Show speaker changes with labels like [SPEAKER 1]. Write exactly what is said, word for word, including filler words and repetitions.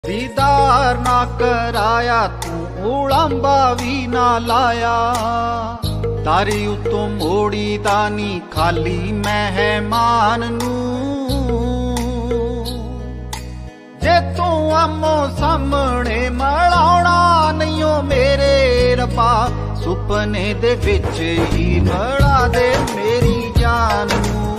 [SPEAKER 1] दीदार ना कराया तू उड़ांबा भी ना लाया, तारी उतों मोड़ी दानी खाली मेहमान नू। जे तू आमो सामने मलाउणा नहीं ओ मेरे रब्बा, सुपने दे विच ही मड़ा दे मेरी जान नू।